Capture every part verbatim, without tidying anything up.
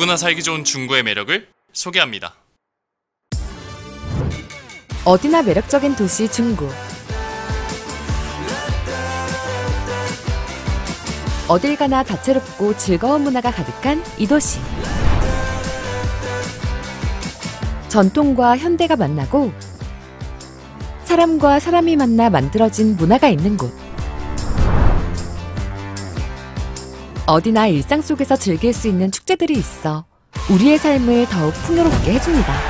누구나 살기 좋은 중구의 매력을 소개합니다. 어디나 매력적인 도시 중구. 어딜 가나 다채롭고 즐거운 문화가 가득한 이 도시. 전통과 현대가 만나고 사람과 사람이 만나 만들어진 문화가 있는 곳. 어디나 일상 속에서 즐길 수 있는 축제들이 있어 우리의 삶을 더욱 풍요롭게 해줍니다.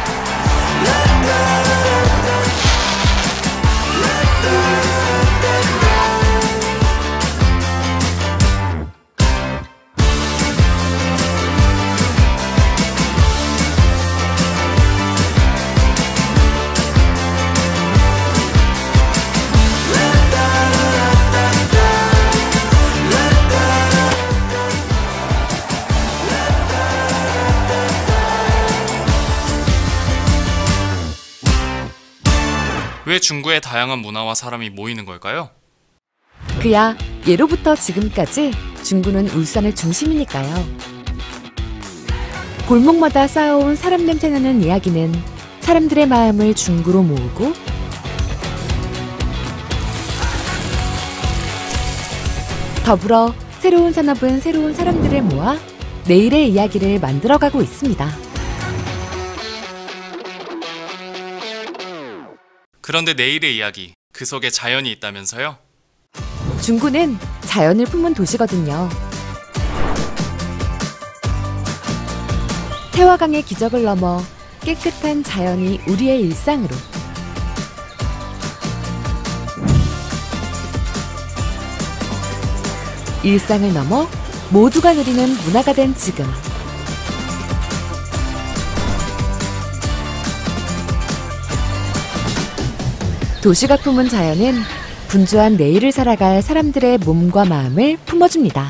왜 중구에 다양한 문화와 사람이 모이는 걸까요? 그야 예로부터 지금까지 중구는 울산의 중심이니까요. 골목마다 쌓아온 사람 냄새나는 이야기는 사람들의 마음을 중구로 모으고 더불어 새로운 산업은 새로운 사람들을 모아 내일의 이야기를 만들어가고 있습니다. 그런데 내일의 이야기, 그 속에 자연이 있다면서요? 중구는 자연을 품은 도시거든요. 태화강의 기적을 넘어 깨끗한 자연이 우리의 일상으로. 일상을 넘어 모두가 누리는 문화가 된 지금. 도시가 품은 자연은 분주한 내일을 살아갈 사람들의 몸과 마음을 품어줍니다.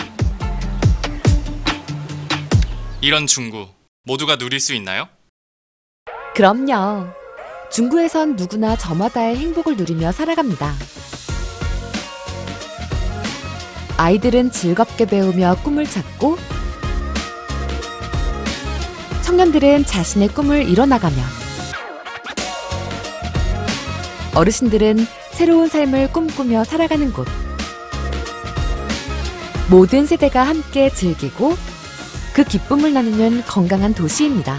이런 중구, 모두가 누릴 수 있나요? 그럼요. 중구에선 누구나 저마다의 행복을 누리며 살아갑니다. 아이들은 즐겁게 배우며 꿈을 찾고, 청년들은 자신의 꿈을 이뤄나가며, 어르신들은 새로운 삶을 꿈꾸며 살아가는 곳. 모든 세대가 함께 즐기고 그 기쁨을 나누는 건강한 도시입니다.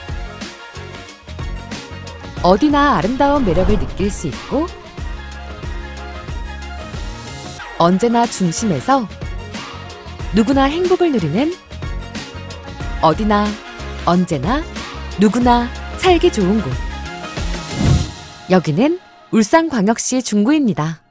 어디나 아름다운 매력을 느낄 수 있고 언제나 중심에서 누구나 행복을 누리는 어디나 언제나 누구나 살기 좋은 곳. 여기는 울산광역시 중구입니다.